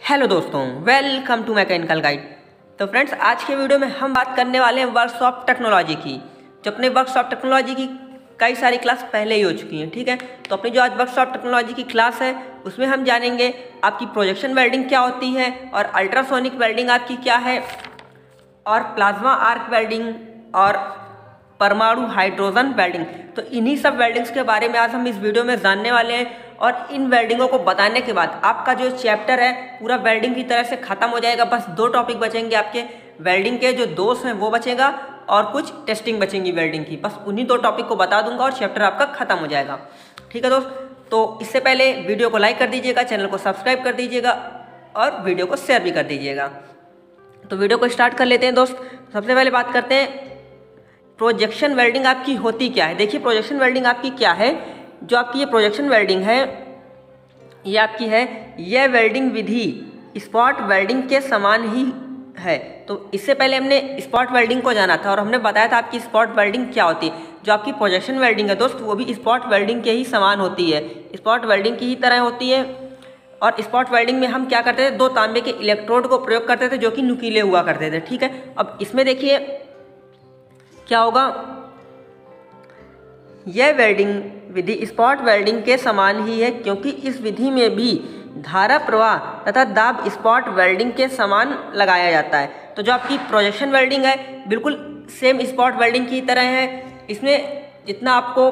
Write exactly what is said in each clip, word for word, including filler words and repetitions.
Hello दोस्तों, welcome to mechanical guide. तो friends, आज के वीडियो में हम बात करने वाले हैं वर्कशॉप टेक्नोलॉजी की। जो अपने वर्कशॉप टेक्नोलॉजी की कई सारी क्लास पहले ही हो चुकी हैं, ठीक है। तो अपनी जो आज वर्कशॉप टेक्नोलॉजी की क्लास है उसमें हम जानेंगे आपकी प्रोजेक्शन वेल्डिंग क्या होती है और अल्ट्रासोनिक वेल्डिंग आपकी क्या है और प्लाज्मा आर्क वेल्डिंग और परमाणु हाइड्रोजन वेल्डिंग। तो इन्हीं सब वेल्डिंग्स के बारे में आज हम इस वीडियो में जानने वाले हैं। और इन वेल्डिंगों को बताने के बाद आपका जो चैप्टर है पूरा वेल्डिंग की तरह से ख़त्म हो जाएगा। बस दो टॉपिक बचेंगे आपके वेल्डिंग के, जो दोष हैं वो बचेगा और कुछ टेस्टिंग बचेंगी वेल्डिंग की। बस उन्हीं दो टॉपिक को बता दूंगा और चैप्टर आपका ख़त्म हो जाएगा, ठीक है दोस्त। तो इससे पहले वीडियो को लाइक कर दीजिएगा, चैनल को सब्सक्राइब कर दीजिएगा और वीडियो को शेयर भी कर दीजिएगा। तो वीडियो को स्टार्ट कर लेते हैं दोस्त। सबसे पहले बात करते हैं प्रोजेक्शन वेल्डिंग आपकी होती क्या है। देखिए, प्रोजेक्शन वेल्डिंग आपकी क्या है। जो आपकी ये प्रोजेक्शन वेल्डिंग है ये आपकी है यह वेल्डिंग विधि स्पॉट वेल्डिंग के समान ही है। तो इससे पहले हमने स्पॉट वेल्डिंग को जाना था और हमने बताया था आपकी स्पॉट वेल्डिंग क्या होती है। जो आपकी प्रोजेक्शन वेल्डिंग है दोस्त वो भी स्पॉट वेल्डिंग के ही समान होती है, स्पॉट वेल्डिंग की ही तरह होती है। और स्पॉट वेल्डिंग में हम क्या करते थे, दो तांबे के इलेक्ट्रोड को प्रयोग करते थे जो कि नुकीले हुआ करते थे, ठीक है। अब इसमें देखिए क्या होगा, यह वेल्डिंग विधि स्पॉट वेल्डिंग के समान ही है क्योंकि इस विधि में भी धारा प्रवाह तथा दाब स्पॉट वेल्डिंग के समान लगाया जाता है। तो जो आपकी प्रोजेक्शन वेल्डिंग है बिल्कुल सेम स्पॉट वेल्डिंग की तरह है। इसमें जितना आपको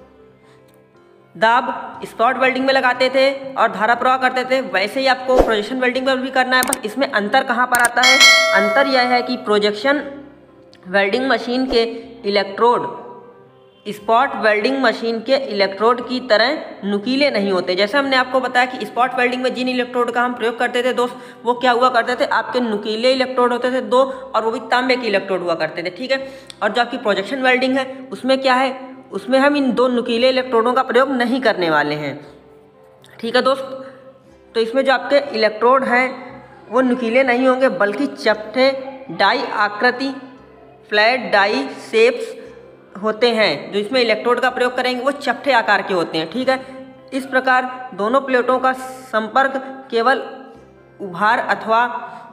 दाब स्पॉट वेल्डिंग में लगाते थे और धारा प्रवाह करते थे वैसे ही आपको प्रोजेक्शन वेल्डिंग में भी करना है। बस इसमें अंतर कहाँ पर आता है, अंतर यह है कि प्रोजेक्शन वेल्डिंग मशीन के इलेक्ट्रोड स्पॉट वेल्डिंग मशीन के इलेक्ट्रोड की तरह नुकीले नहीं होते। जैसे हमने आपको बताया कि स्पॉट वेल्डिंग में जिन इलेक्ट्रोड का हम प्रयोग करते थे दोस्त वो क्या हुआ करते थे, आपके नुकीले इलेक्ट्रोड होते थे दो, और वो भी तांबे के इलेक्ट्रोड हुआ करते थे, ठीक है। और जो आपकी प्रोजेक्शन वेल्डिंग है उसमें क्या है, उसमें हम इन दो नुकीले इलेक्ट्रोडों का प्रयोग नहीं करने वाले हैं, ठीक है दोस्त। तो इसमें जो आपके इलेक्ट्रोड हैं वो नुकीले नहीं होंगे बल्कि चपटे डाई आकृति फ्लैट डाई शेप्स होते हैं। जो इसमें इलेक्ट्रोड का प्रयोग करेंगे वो चपटे आकार के होते हैं, ठीक है। इस प्रकार दोनों प्लेटों का संपर्क केवल उभार अथवा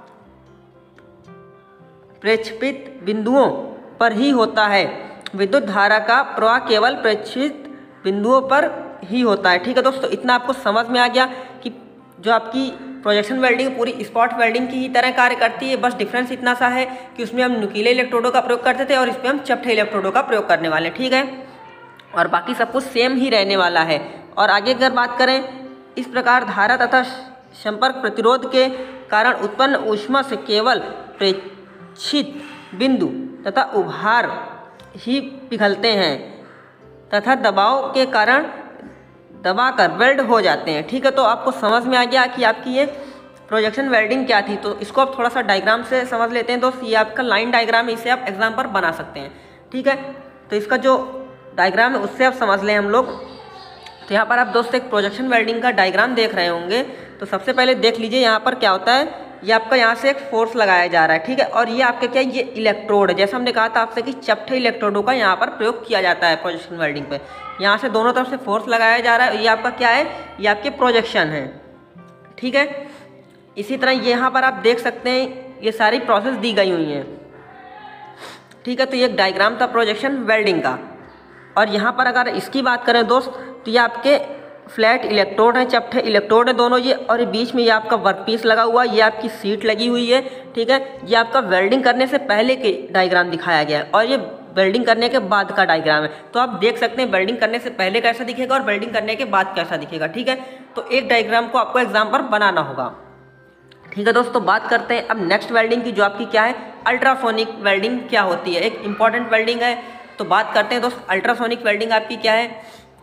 प्रक्षेपित बिंदुओं पर ही होता है। विद्युत धारा का प्रवाह केवल प्रक्षेपित बिंदुओं पर ही होता है, ठीक है दोस्तों। इतना आपको समझ में आ गया कि जो आपकी प्रोजेक्शन वेल्डिंग पूरी स्पॉट वेल्डिंग की ही तरह कार्य करती है। बस डिफरेंस इतना सा है कि उसमें हम नुकीले इलेक्ट्रोडों का प्रयोग करते थे और इसमें हम चपटे इलेक्ट्रोडों का प्रयोग करने वाले हैं, ठीक है। और बाकी सब कुछ सेम ही रहने वाला है। और आगे अगर बात करें, इस प्रकार धारा तथा संपर्क प्रतिरोध के कारण उत्पन्न ऊष्मा से केवल प्रेक्षित बिंदु तथा उभार ही पिघलते हैं तथा दबाव के कारण दबाकर वेल्ड हो जाते हैं, ठीक है। तो आपको समझ में आ गया कि आपकी ये प्रोजेक्शन वेल्डिंग क्या थी। तो इसको आप थोड़ा सा डायग्राम से समझ लेते हैं दोस्त। ये आपका लाइन डायग्राम है, इसे आप एग्जाम पर बना सकते हैं, ठीक है। तो इसका जो डायग्राम है उससे आप समझ लें हम लोग। तो यहाँ पर आप दोस्त एक प्रोजेक्शन वेल्डिंग का डायग्राम देख रहे होंगे। तो सबसे पहले देख लीजिए यहाँ पर क्या होता है, ये आपका यहाँ से एक फोर्स लगाया जा रहा है, ठीक है। और ये आपका क्या है, ये इलेक्ट्रोड है। जैसे हमने कहा था आपसे कि चपटे इलेक्ट्रोडों का यहाँ पर प्रयोग किया जाता है प्रोजेक्शन वेल्डिंग पे। यहाँ से दोनों तरफ से फोर्स लगाया जा रहा है। ये आपका क्या है, ये आपके प्रोजेक्शन है, ठीक है। इसी तरह यहाँ पर आप देख सकते हैं ये सारी प्रोसेस दी गई हुई हैं, ठीक है। तो ये एक डायग्राम था प्रोजेक्शन वेल्डिंग का। और यहाँ पर अगर इसकी बात करें दोस्त तो ये आपके फ्लैट इलेक्ट्रोड हैं, चपटे इलेक्ट्रोड हैं दोनों ये, और बीच में ये आपका वर्कपीस लगा हुआ है, ये आपकी सीट लगी हुई है, ठीक है। ये आपका वेल्डिंग करने से पहले के डायग्राम दिखाया गया है और ये वेल्डिंग करने के बाद का डायग्राम है। तो आप देख सकते हैं वेल्डिंग करने से पहले कैसा दिखेगा और वेल्डिंग करने के बाद कैसा दिखेगा, ठीक है। तो एक डायग्राम को आपको एग्जाम पर बनाना होगा, ठीक है दोस्तों। बात करते हैं अब नेक्स्ट वेल्डिंग की, जो आपकी क्या है, अल्ट्रासोनिक वेल्डिंग क्या होती है। एक इंपॉर्टेंट वेल्डिंग है। तो बात करते हैं दोस्त अल्ट्रासोनिक वेल्डिंग आपकी क्या है।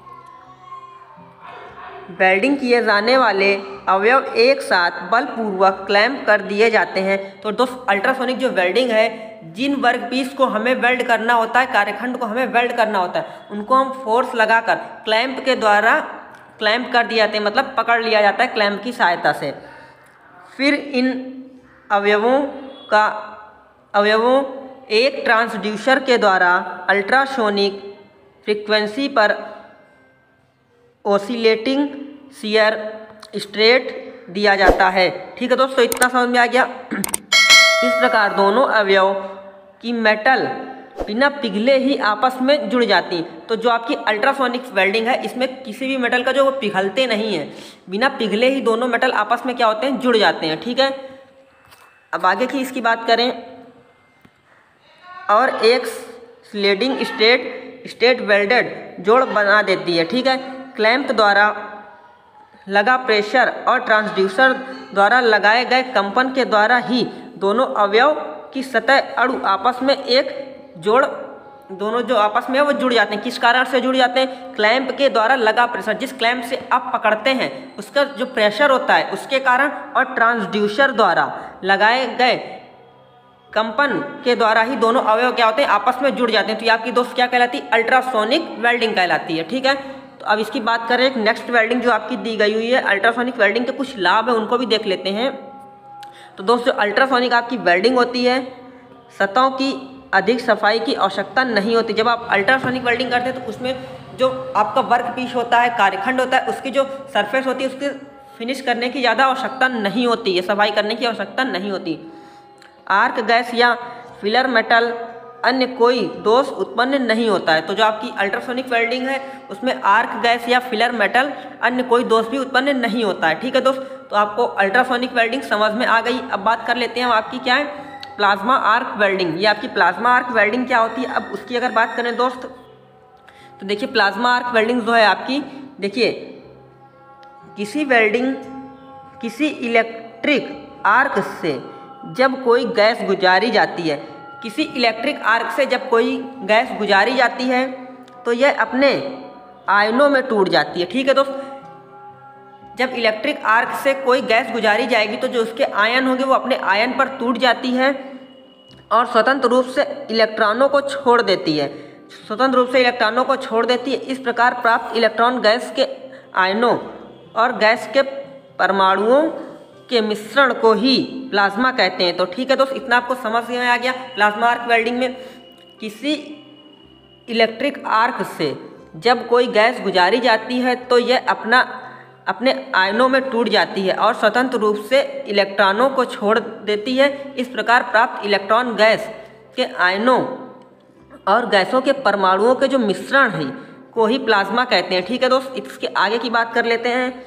वेल्डिंग किए जाने वाले अवयव एक साथ बलपूर्वक क्लैंप कर दिए जाते हैं। तो दोस्त अल्ट्रासोनिक जो वेल्डिंग है, जिन वर्कपीस को हमें वेल्ड करना होता है, कार्यखंड को हमें वेल्ड करना होता है, उनको हम फोर्स लगाकर क्लैंप के द्वारा क्लैंप कर दिए जाते हैं, मतलब पकड़ लिया जाता है क्लैंप की सहायता से। फिर इन अवयवों का अवयवों एक ट्रांसड्यूसर के द्वारा अल्ट्रासोनिक फ्रीक्वेंसी पर ओसिलेटिंग शियर स्ट्रेट दिया जाता है। ठीक है दोस्तों, इतना समझ में आ गया। इस प्रकार दोनों अवयव की मेटल बिना पिघले ही आपस में जुड़ जाती हैं। तो जो आपकी अल्ट्रासोनिक वेल्डिंग है, इसमें किसी भी मेटल का जो वो पिघलते नहीं हैं, बिना पिघले ही दोनों मेटल आपस में क्या होते हैं, जुड़ जाते हैं। ठीक है, अब आगे की इसकी बात करें, और एक स्लेडिंग स्टेट स्टेट वेल्डेड जोड़ बना देती है। ठीक है, क्लैंप द्वारा लगा प्रेशर और ट्रांसड्यूसर द्वारा लगाए गए कंपन के द्वारा ही दोनों अवयव की सतह अणु आपस में एक जोड़ दोनों जो आपस में है वो जुड़ जाते हैं। किस कारण से जुड़ जाते हैं? क्लैंप के द्वारा लगा प्रेशर, जिस क्लैंप से आप पकड़ते हैं उसका जो प्रेशर होता है उसके कारण, और ट्रांसड्यूसर द्वारा लगाए गए कंपन के द्वारा ही दोनों अवयव क्या होते हैं, आपस में जुड़ जाते हैं। तो ये आपकी दोस्त क्या कहलाती है? अल्ट्रासोनिक वेल्डिंग कहलाती है। ठीक है, तो अब इसकी बात करें एक नेक्स्ट वेल्डिंग जो आपकी दी गई हुई है। अल्ट्रासोनिक वेल्डिंग के कुछ लाभ है, उनको भी देख लेते हैं। तो दोस्तों, अल्ट्रासोनिक आपकी वेल्डिंग होती है, सतहों की अधिक सफाई की आवश्यकता नहीं होती। जब आप अल्ट्रासोनिक वेल्डिंग करते हैं तो उसमें जो आपका वर्क पीस होता है, कार्यखंड होता है, उसकी जो सरफेस होती है उसकी फिनिश करने की ज़्यादा आवश्यकता नहीं होती है, सफाई करने की आवश्यकता नहीं होती। आर्क गैस या फिलर मेटल अन्य कोई दोष उत्पन्न नहीं होता है। तो जो आपकी अल्ट्रासोनिक वेल्डिंग है उसमें आर्क गैस या फिलर मेटल अन्य कोई दोष भी उत्पन्न नहीं होता है। ठीक है दोस्त, तो आपको अल्ट्रासोनिक वेल्डिंग समझ में आ गई। अब बात कर लेते हैं आपकी क्या है, प्लाज्मा आर्क वेल्डिंग। ये आपकी प्लाज्मा आर्क वेल्डिंग क्या होती है? अब उसकी अगर बात करें दोस्त, तो देखिए प्लाज्मा आर्क वेल्डिंग जो है आपकी, देखिए किसी वेल्डिंग किसी इलेक्ट्रिक आर्क से जब कोई गैस गुजारी जाती है, किसी इलेक्ट्रिक आर्क से जब कोई गैस गुजारी जाती है तो यह अपने आयनों में टूट जाती है। ठीक है दोस्त, जब इलेक्ट्रिक आर्क से कोई गैस गुजारी जाएगी तो जो उसके आयन होंगे वो अपने आयन पर टूट जाती है और स्वतंत्र रूप से इलेक्ट्रॉनों को छोड़ देती है स्वतंत्र रूप से इलेक्ट्रॉनों को छोड़ देती है। इस प्रकार प्राप्त इलेक्ट्रॉन गैस के आयनों और गैस के परमाणुओं के मिश्रण को ही प्लाज्मा कहते हैं। तो ठीक है दोस्त, इतना आपको समझ में आ गया। प्लाज्मा आर्क वेल्डिंग में किसी इलेक्ट्रिक आर्क से जब कोई गैस गुजारी जाती है तो यह अपना अपने आयनों में टूट जाती है और स्वतंत्र रूप से इलेक्ट्रॉनों को छोड़ देती है। इस प्रकार प्राप्त इलेक्ट्रॉन गैस के आयनों और गैसों के परमाणुओं के जो मिश्रण है को ही प्लाज्मा कहते हैं। ठीक है दोस्त, इसके आगे की बात कर लेते हैं।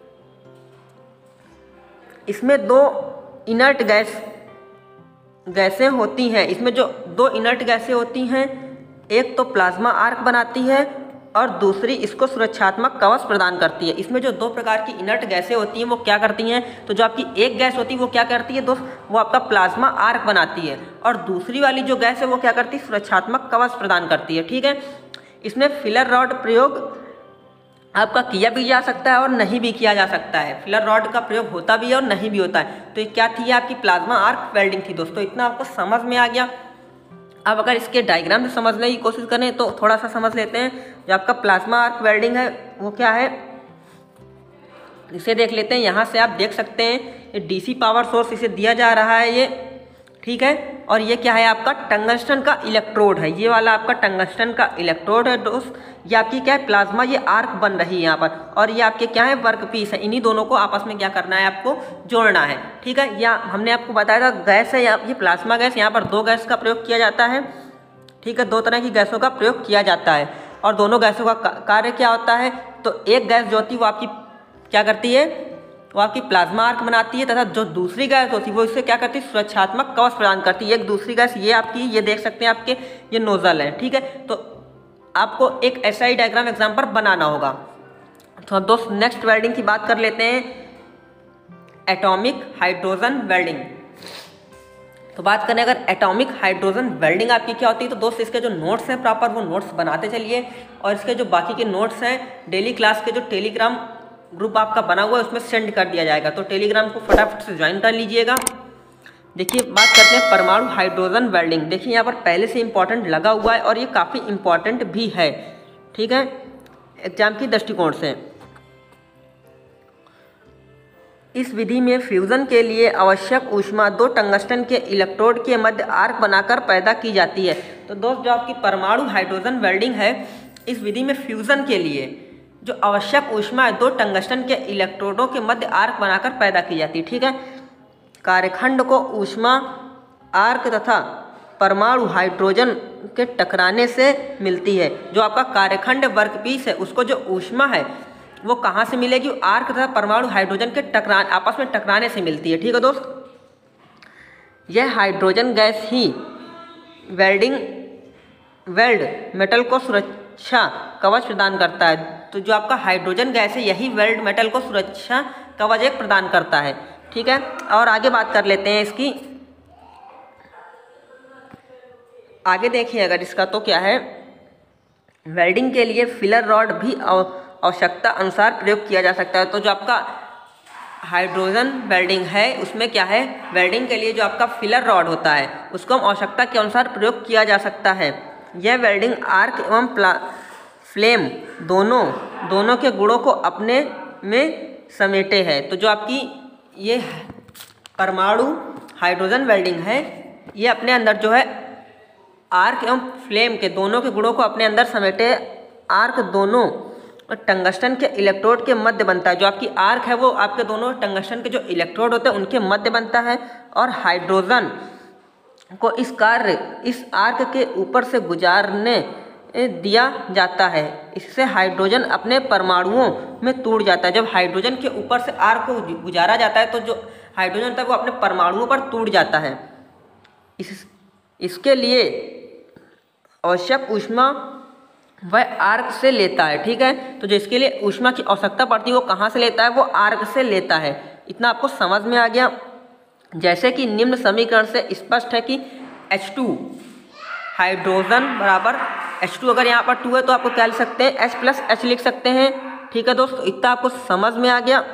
इसमें दो इनर्ट गैस गैसें होती हैं। इसमें जो दो इनर्ट गैसें होती हैं, एक तो प्लाज्मा आर्क बनाती है और दूसरी इसको सुरक्षात्मक कवच प्रदान करती है। इसमें जो दो प्रकार की इनर्ट गैसें होती हैं वो क्या करती हैं? तो जो आपकी एक गैस होती है वो क्या करती है दोस्त, वो आपका प्लाज्मा आर्क बनाती है, और दूसरी वाली जो गैस है वो क्या करती है? सुरक्षात्मक कवच प्रदान करती है। ठीक है, इसमें फिलर रॉड प्रयोग आपका किया भी जा सकता है और नहीं भी किया जा सकता है। फिलर रॉड का प्रयोग होता भी है और नहीं भी होता है। तो ये क्या थी? आपकी प्लाज्मा आर्क वेल्डिंग थी दोस्तों। इतना आपको समझ में आ गया। अब अगर इसके डायग्राम से समझने की कोशिश करें तो थोड़ा सा समझ लेते हैं। जो आपका प्लाज्मा आर्क वेल्डिंग है वो क्या है, इसे देख लेते हैं। यहाँ से आप देख सकते हैं ये डीसी पावर सोर्स इसे दिया जा रहा है ये, ठीक है, और ये क्या है आपका टंगस्टन का इलेक्ट्रोड है। ये वाला आपका टंगस्टन का इलेक्ट्रोड है दोस्त। ये आपकी क्या है? प्लाज्मा ये आर्क बन रही है यहाँ पर, और ये आपके क्या है? वर्क पीस है। इन्हीं दोनों को आपस में क्या करना है? आपको जोड़ना है। ठीक है, या हमने आपको बताया था गैस है या ये प्लाज्मा गैस, यहाँ पर दो गैस का प्रयोग किया जाता है। ठीक है, दो तरह की गैसों का प्रयोग किया जाता है और दोनों गैसों का कार्य क्या होता है? तो एक गैस जो होती है वो आपकी क्या करती है? वो आपकी प्लाज्मा आर्क बनाती है, तथा जो दूसरी गैस होती है वो इससे क्या करती है? सुरक्षात्मक कवच प्रदान करती है। एक दूसरी गैस ये आपकी, ये देख सकते हैं आपके ये नोजल है। ठीक है, तो आपको एक ऐसा ही डायग्राम एग्जाम पर बनाना होगा। तो अब दोस्त नेक्स्ट वेल्डिंग की बात कर लेते हैं, एटॉमिक हाइड्रोजन वेल्डिंग। तो बात करें अगर एटॉमिक हाइड्रोजन वेल्डिंग आपकी क्या होती है, तो दोस्त इसके जो नोट्स हैं प्रॉपर वो नोट्स बनाते चलिए, और इसके जो बाकी के नोट्स हैं डेली क्लास के जो टेलीग्राम ग्रुप आपका बना हुआ है उसमें सेंड कर दिया जाएगा। तो टेलीग्राम को फटाफट से ज्वाइन कर लीजिएगा। देखिए बात करते हैं परमाणु हाइड्रोजन वेल्डिंग। देखिए यहाँ पर पहले से इंपॉर्टेंट लगा हुआ है और ये काफ़ी इंपॉर्टेंट भी है। ठीक है, एग्जाम की दृष्टिकोण से इस विधि में फ्यूजन के लिए आवश्यक ऊष्मा दो टंगस्टन के इलेक्ट्रोड के मध्य आर्क बनाकर पैदा की जाती है। तो दोस्त जो आपकी परमाणु हाइड्रोजन वेल्डिंग है, इस विधि में फ्यूजन के लिए जो आवश्यक ऊष्मा है दो टंगस्टन के इलेक्ट्रोडों के मध्य आर्क बनाकर पैदा की जाती है। ठीक है, कार्यखंड को ऊष्मा आर्क तथा परमाणु हाइड्रोजन के टकराने से मिलती है। जो आपका कार्यखंड वर्कपीस है उसको जो ऊष्मा है वो कहाँ से मिलेगी? आर्क तथा परमाणु हाइड्रोजन के टकरा आपस में टकराने से मिलती है। ठीक है दोस्त, यह हाइड्रोजन गैस ही वेल्डिंग वेल्ड मेटल को सुरक्षा कवच प्रदान करता है। तो जो आपका हाइड्रोजन गैस है यही वेल्ड मेटल को सुरक्षा कवच एक प्रदान करता है। ठीक है, और आगे बात कर लेते हैं इसकी। आगे देखिए अगर इसका तो क्या है, वेल्डिंग के लिए फिलर रॉड भी आवश्यकता अनुसार प्रयोग किया जा सकता है। तो जो आपका हाइड्रोजन वेल्डिंग है उसमें क्या है, वेल्डिंग के लिए जो आपका फिलर रॉड होता है उसको हम आवश्यकता के अनुसार प्रयोग किया जा सकता है। यह वेल्डिंग आर्क एवं फ्लेम दोनों दोनों के गुणों को अपने में समेटे है। तो जो आपकी ये परमाणु हाइड्रोजन वेल्डिंग है ये अपने अंदर जो है आर्क एवं फ्लेम के दोनों के गुणों को अपने अंदर समेटे। आर्क दोनों टंगस्टन के इलेक्ट्रोड के मध्य बनता है। जो आपकी आर्क है वो आपके दोनों टंगस्टन के जो इलेक्ट्रोड होते हैं उनके मध्य बनता है और हाइड्रोजन को इस कार्य इस आर्क के ऊपर से गुजारने दिया जाता है। इससे हाइड्रोजन अपने परमाणुओं में टूट जाता है। जब हाइड्रोजन के ऊपर से आर्क को गुजारा जाता है तो जो हाइड्रोजन होता है वो अपने परमाणुओं पर टूट जाता है। इस इसके लिए आवश्यक ऊष्मा वह आर्क से लेता है। ठीक है, तो जो इसके लिए ऊष्मा की आवश्यकता पड़ती है वो कहाँ से लेता है? वो आर्क से लेता है। इतना आपको समझ में आ गया। जैसे कि निम्न समीकरण से स्पष्ट है कि एच टू हाइड्रोजन बराबर एच टू, अगर यहाँ पर टू है तो आपको क्या लिख सकते हैं? H प्लस एच लिख सकते हैं। ठीक है दोस्तों, इतना आपको समझ में आ गया।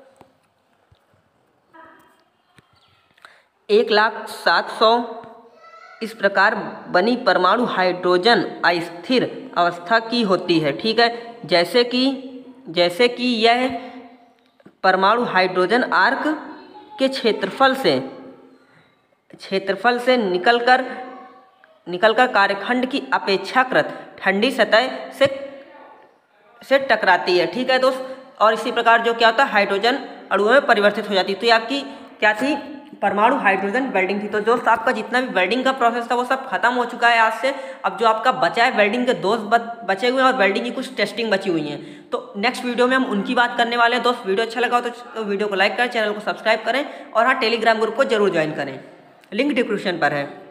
एक लाख सात सौ इस प्रकार बनी परमाणु हाइड्रोजन अस्थिर अवस्था की होती है। ठीक है, जैसे कि जैसे कि यह परमाणु हाइड्रोजन आर्क के क्षेत्रफल से क्षेत्रफल से निकलकर निकलकर कार्यखंड की अपेक्षाकृत ठंडी सतह से से टकराती है। ठीक है दोस्त, और इसी प्रकार जो क्या होता है हाइड्रोजन अणुओं में परिवर्तित हो जाती है। तो ये आपकी क्या थी? परमाणु हाइड्रोजन वेल्डिंग थी। तो दोस्त आपका जितना भी वेल्डिंग का प्रोसेस था वो सब खत्म हो चुका है आज से। अब जो आपका बचा है वेल्डिंग के दोस्त बचे हुए हैं और वेल्डिंग की कुछ टेस्टिंग बची हुई हैं। तो नेक्स्ट वीडियो में हम उनकी बात करने वाले हैं। दोस्त वीडियो अच्छा लगा हो तो वीडियो को लाइक करें, चैनल को सब्सक्राइब करें और हाँ टेलीग्राम ग्रुप को जरूर ज्वाइन करें, लिंक डिस्क्रिप्शन पर है।